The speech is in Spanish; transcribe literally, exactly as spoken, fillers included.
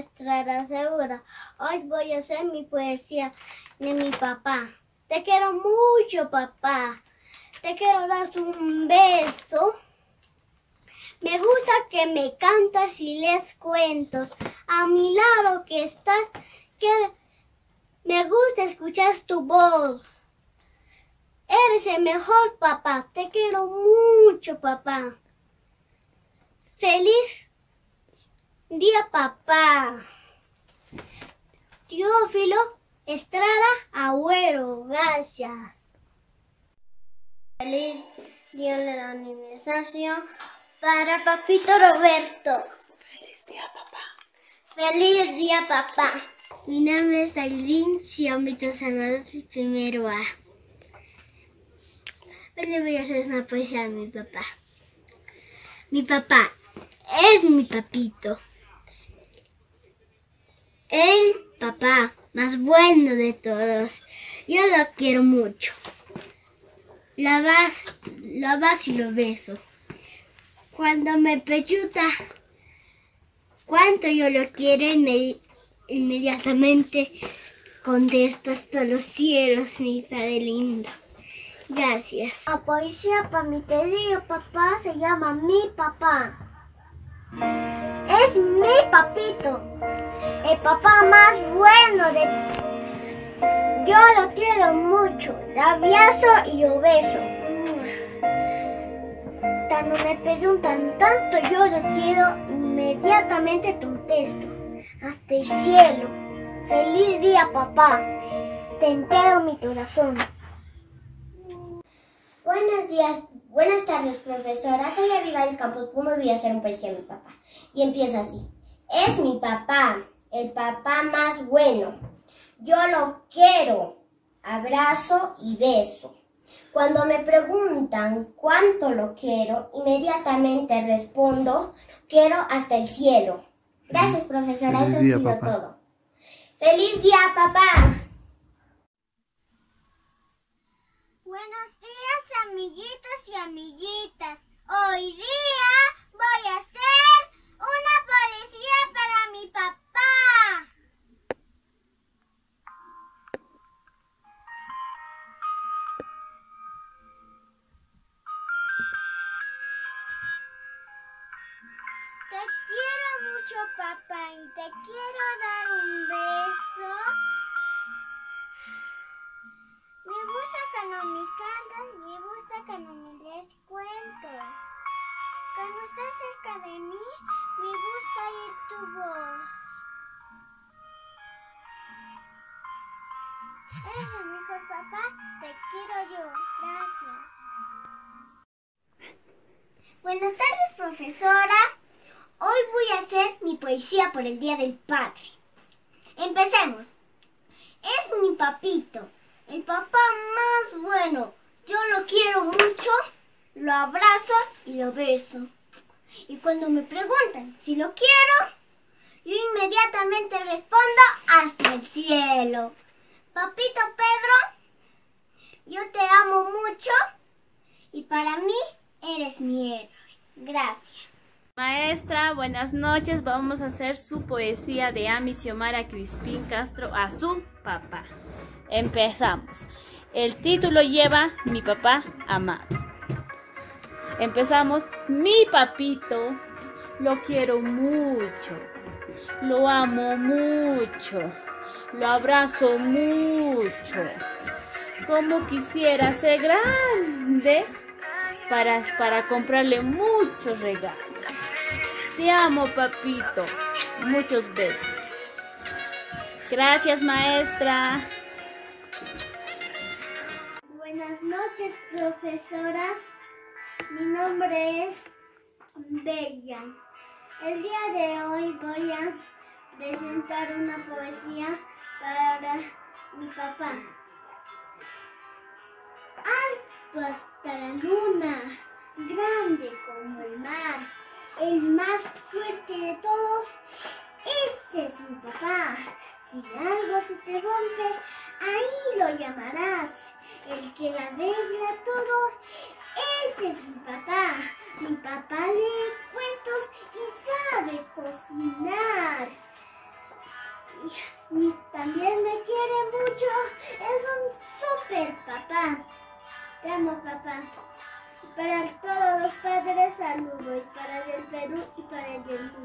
Estrada Segura. Hoy voy a hacer mi poesía de mi papá. Te quiero mucho, papá. Te quiero dar un beso. Me gusta que me cantas y lees cuentos. A mi lado que estás, que me gusta escuchar tu voz. Eres el mejor papá. Te quiero mucho, papá. Feliz día, papá. Teófilo Estrada Agüero, gracias. Feliz día de la aniversario para papito Roberto. Feliz día, papá. Feliz día, papá. Mi nombre es Aileen Xiomito Salvador y primero A. Hoy le voy a hacer una poesía a mi papá. Mi papá es mi papito. El papá más bueno de todos. Yo lo quiero mucho. Lo abrazo, lo abrazo y lo beso. Cuando me pregunta cuánto yo lo quiero, inmedi inmediatamente contesto hasta los cielos, mi padre lindo. Gracias. La poesía para mi querido papá se llama Mi Papá. Es mi papito, el papá más bueno de... Yo lo quiero mucho, le abrazo y lo beso. Cuando me preguntan tanto, yo lo quiero, inmediatamente contesto. Hasta el cielo. Feliz día, papá. Te entero mi corazón. Buenos días, buenas tardes, profesora. Soy Abigail Campos. ¿Cómo voy a hacer un poesía a mi papá? Y empieza así. Es mi papá, el papá más bueno. Yo lo quiero, abrazo y beso. Cuando me preguntan cuánto lo quiero, inmediatamente respondo, quiero hasta el cielo. Gracias, profesora. Feliz Eso día, ha sido papá. todo. ¡Feliz día, papá! Buenos días, amiguitos y amiguitas. Hoy día voy a hacer una poesía para mi papá. Te quiero mucho, papá, y te quiero dar un beso. Me gusta cuando me cantas, me gusta cuando me lees cuentos. Cuando estás cerca de mí, me gusta oír tu voz. Eres el mejor papá, te quiero yo. Gracias. Buenas tardes, profesora. Hoy voy a hacer mi poesía por el Día del Padre. Empecemos. Es mi papito, el papá más bueno. Yo lo quiero mucho, lo abrazo y lo beso. Y cuando me preguntan si lo quiero, yo inmediatamente respondo hasta el cielo. Papito Pedro, yo te amo mucho y para mí eres mi héroe. Gracias. Maestra, buenas noches. Vamos a hacer su poesía de Ami Xiomara Crispín Castro a su papá. Empezamos. El título lleva Mi papá amado. Empezamos. Mi papito, lo quiero mucho, lo amo mucho, lo abrazo mucho. Como quisiera ser grande para, para comprarle muchos regalos. Te amo, papito. Muchos besos. Gracias, maestra. Buenas noches, profesora. Mi nombre es Bella. El día de hoy voy a presentar una poesía para mi papá. Alto hasta la luna, grande como el mar, el más fuerte de todos, ese es mi papá. Si algo se te rompe, ahí lo llamarás. El que la arregla todo, ese es mi papá. Mi papá lee cuentos y sabe cocinar. mucho. Es un super papá. Te amo, papá. Para todos los padres, saludos. Y para el del Perú y para el del mundo.